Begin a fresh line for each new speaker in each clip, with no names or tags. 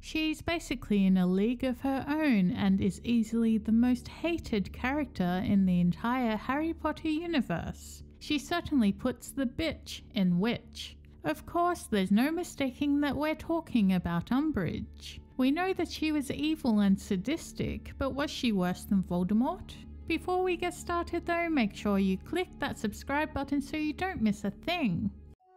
She's basically in a league of her own and is easily the most hated character in the entire Harry Potter universe. She certainly puts the bitch in witch. Of course, there's no mistaking that we're talking about Umbridge. We know that she was evil and sadistic, but was she worse than Voldemort? Before we get started though, make sure you click that subscribe button so you don't miss a thing.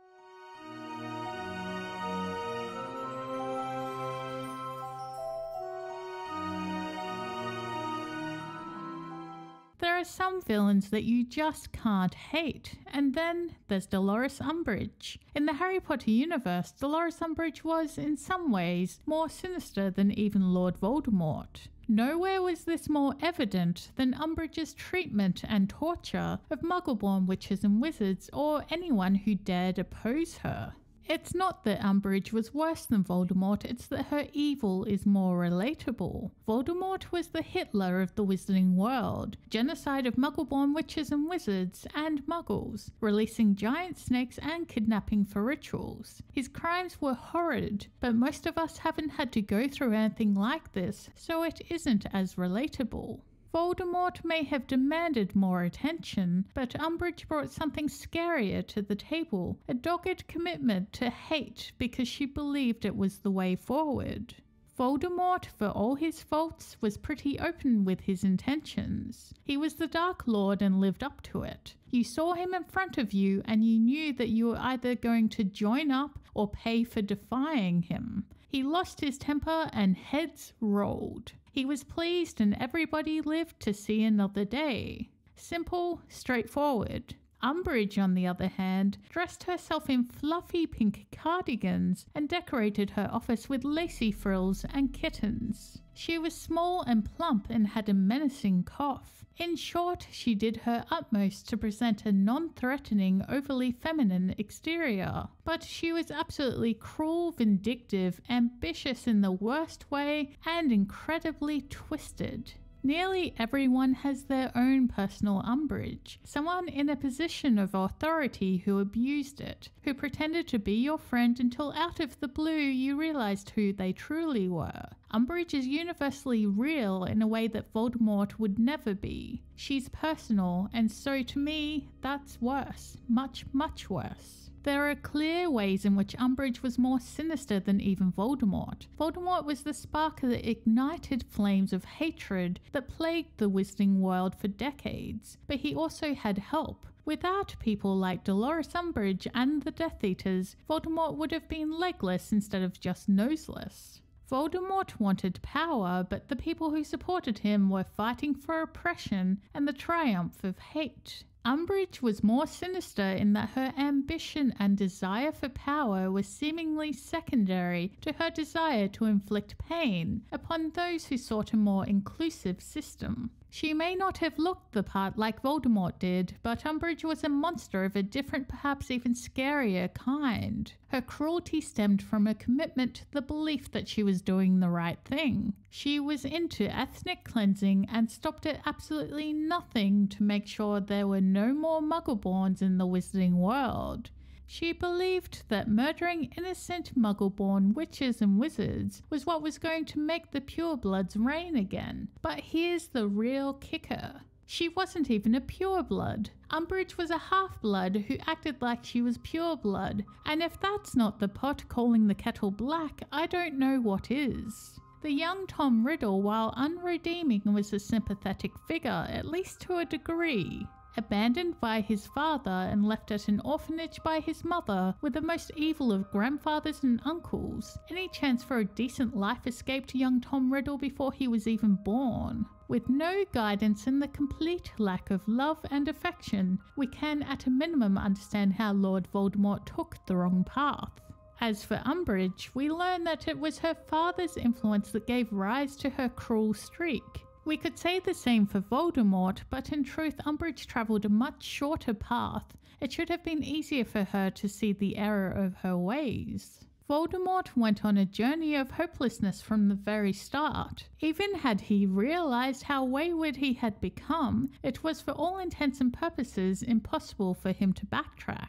There are some villains that you just can't hate, and then there's Dolores Umbridge. In the Harry Potter universe, Dolores Umbridge was, in some ways, more sinister than even Lord Voldemort. Nowhere was this more evident than Umbridge's treatment and torture of Muggle-born witches and wizards or anyone who dared oppose her. It's not that Umbridge was worse than Voldemort, it's that her evil is more relatable. Voldemort was the Hitler of the wizarding world, genocide of Muggle-born witches and wizards and Muggles, releasing giant snakes and kidnapping for rituals. His crimes were horrid, but most of us haven't had to go through anything like this, so it isn't as relatable. Voldemort may have demanded more attention, but Umbridge brought something scarier to the table, a dogged commitment to hate because she believed it was the way forward. Voldemort, for all his faults, was pretty open with his intentions. He was the Dark Lord and lived up to it. You saw him in front of you and you knew that you were either going to join up or pay for defying him. He lost his temper and heads rolled. He was pleased and everybody lived to see another day. Simple, straightforward. Umbridge, on the other hand, dressed herself in fluffy pink cardigans and decorated her office with lacy frills and kittens. She was small and plump and had a menacing cough. In short, she did her utmost to present a non-threatening, overly feminine exterior. But she was absolutely cruel, vindictive, ambitious in the worst way, and incredibly twisted. Nearly everyone has their own personal Umbridge, someone in a position of authority who abused it, who pretended to be your friend until out of the blue you realized who they truly were. Umbridge is universally real in a way that Voldemort would never be. She's personal, and so to me, that's worse. Much, much worse. There are clear ways in which Umbridge was more sinister than even Voldemort. Voldemort was the spark that ignited flames of hatred that plagued the wizarding world for decades, but he also had help. Without people like Dolores Umbridge and the Death Eaters, Voldemort would have been legless instead of just noseless. Voldemort wanted power, but the people who supported him were fighting for oppression and the triumph of hate. Umbridge was more sinister in that her ambition and desire for power was seemingly secondary to her desire to inflict pain upon those who sought a more inclusive system. She may not have looked the part like Voldemort did, but Umbridge was a monster of a different, perhaps even scarier kind. Her cruelty stemmed from a commitment to the belief that she was doing the right thing. She was into ethnic cleansing and stopped at absolutely nothing to make sure there were no more Muggle-borns in the wizarding world. She believed that murdering innocent Muggle-born witches and wizards was what was going to make the purebloods reign again. But here's the real kicker. She wasn't even a pureblood. Umbridge was a half-blood who acted like she was pureblood, and if that's not the pot calling the kettle black, I don't know what is. The young Tom Riddle, while unredeeming, was a sympathetic figure, at least to a degree. Abandoned by his father and left at an orphanage by his mother with the most evil of grandfathers and uncles, any chance for a decent life escaped young Tom Riddle before he was even born. With no guidance and the complete lack of love and affection, we can at a minimum understand how Lord Voldemort took the wrong path. As for Umbridge, we learn that it was her father's influence that gave rise to her cruel streak. We could say the same for Voldemort, but in truth Umbridge travelled a much shorter path. It should have been easier for her to see the error of her ways. Voldemort went on a journey of hopelessness from the very start. Even had he realised how wayward he had become, it was for all intents and purposes impossible for him to backtrack.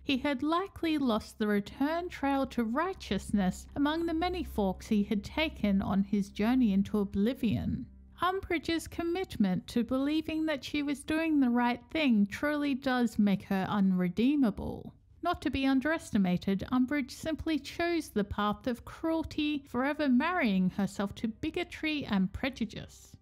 he had likely lost the return trail to righteousness among the many forks he had taken on his journey into oblivion. Umbridge's commitment to believing that she was doing the right thing truly does make her unredeemable. Not to be underestimated, Umbridge simply chose the path of cruelty, forever marrying herself to bigotry and prejudice.